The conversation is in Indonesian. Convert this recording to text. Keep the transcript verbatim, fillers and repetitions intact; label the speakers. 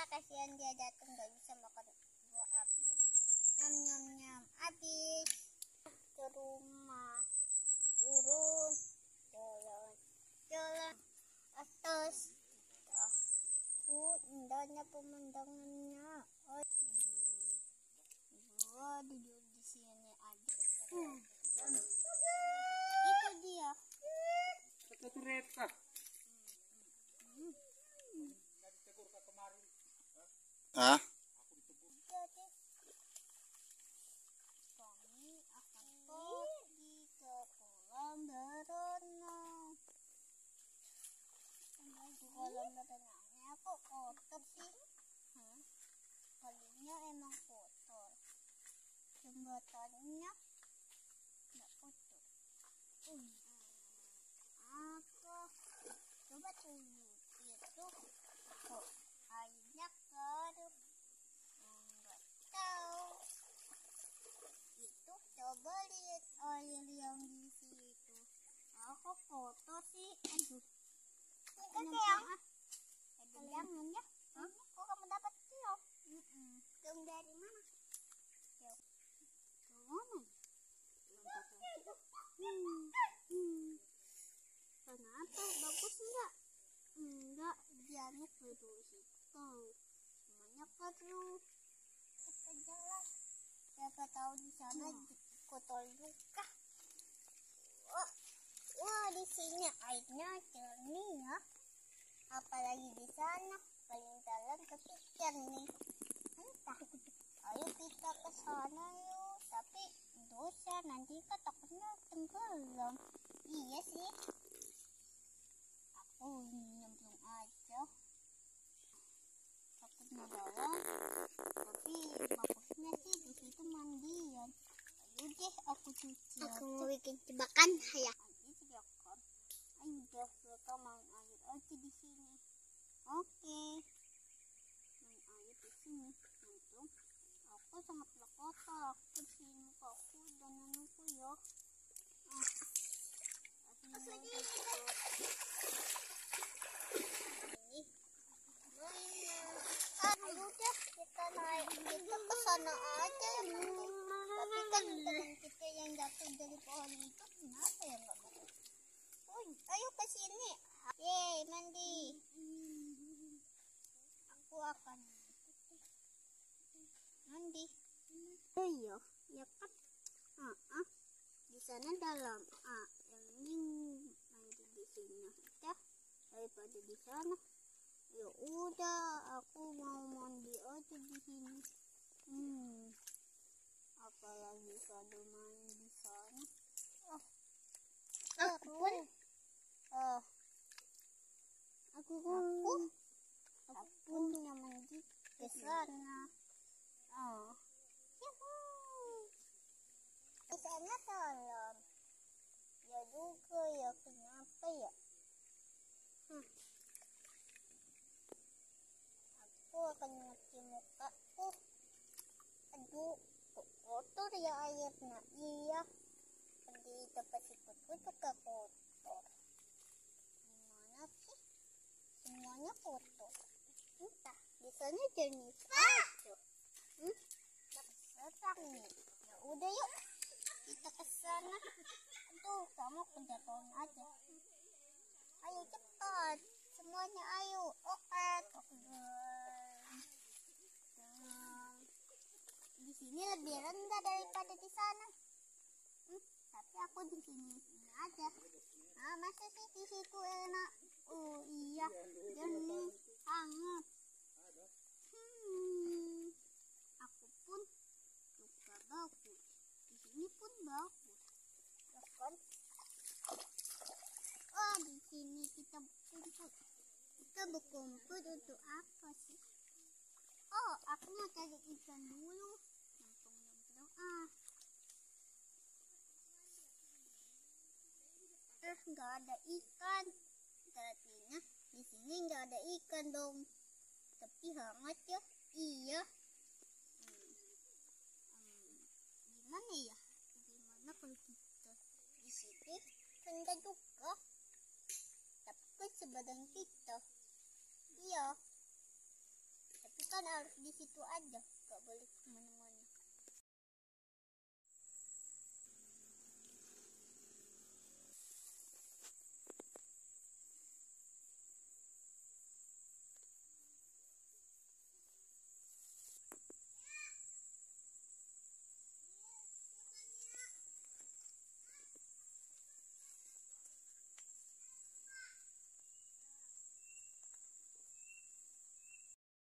Speaker 1: kasihan dia jatuh nggak bisa makan buah apel. Nyam nyam nyam, habis ke rumah, turun jalan jalan atas. Uh, indahnya pemandangannya. Oh, hmm. Gua duduk di sini aja. Hmm. Itu dia.
Speaker 2: Satu kereta.
Speaker 1: Hmm. Hmm.
Speaker 3: Ah?
Speaker 1: Jadi kami akan pergi ke kolam berenang. Di kolam berenangnya kok kotor sih? Hah? Kalinya emang kotor. Jembatannya nggak kotor. Hmm. Apa? Coba tunggu itu kok airnya keruh. Nggak tahu. Itu coba lihat air yang di situ. Aku kotor sih. Aduh. Ini yang ah. Aduh, jangan ya. Hah? Kok kamu dapat kiau? Mm-mm. Kiau dari mana? Kiau. Kiau mana? Hmm. Hmm. Kenapa? Bagus enggak? Enggak, dianya keruh situ. Semuanya keruh. Kita jalan. Siapa tahu di sana kotor juga. Wah, wah di sini airnya jernih ya. Apalagi di sana paling dalam kepikiran nih. Entah. Ayo kita ke sana yuk. Tapi dosa nanti kan takutnya tenggelam. Iya sih. Aku nyemplung aja. Takutnya dalam. Tapi bagusnya sih di situ mandian. Ayo deh aku cuci. Aku mau bikin jebakan ya. Ayo jebakan. Ayo deh kita main air aja di sini. Oke. Main air di sini. Untung aku sangat kotor. Aku bersihin muka aku dan nanuku ya. Ah. Ini. Ayo deh kita naik, kita ke sana aja. Tapi kan teman kita yang jatuh dari pohon itu kenapa ya nggak mau? Oh, ayo ke sini. Yeay, mandi. Aku akan mandi. Ayo, ya kan? Ah, ah. Di sana dalam. Ah, yang ini mandi di sini aja daripada di sana. Ya udah, aku mau mandi aja di sini. Hmm. Apalagi kalau main di sana. Oh. Aku pun. Oh. Aku pun. Aku pun yang mandi ke sana. Oh. Yuhuu. Di sana dalam. Ya juga ya, kenapa ya? Hmm. Aku akan nyuci mukaku. Aduh, kok kotor ya airnya. Iya, di tempat sikutku juga kotor. Gimana sih? Semuanya kotor. Entah, di sana jernih aja. Hmm? Serang nih. Ya udah yuk, kita ke sana. Aduh, kamu kejatuhan aja. Ayo cepat, semuanya ayo. Oke, di sini lebih rendah daripada di sana. Hmm, tapi aku di sini sini aja. Ah, masa sih di situ enak? Oh iya, jernih, hangat. Hmm, aku pun juga bagus. Di sini pun bagus. Ya kan? Oh, di sini kita berkumpul. Kita berkumpul untuk apa sih? Oh, aku mau cari ikan dulu. Nyemplung-nyemplung ah. Eh, nggak ada ikan. Artinya di sini nggak ada ikan dong. Tapi hangat ya. Iya. Hmm. Hmm. Gimana ya? Gimana kalau kita di sini? Kan nggak juga. Tapi kan sebadan kita. Iya. Tapi situ aja, nggak boleh kemana-mana.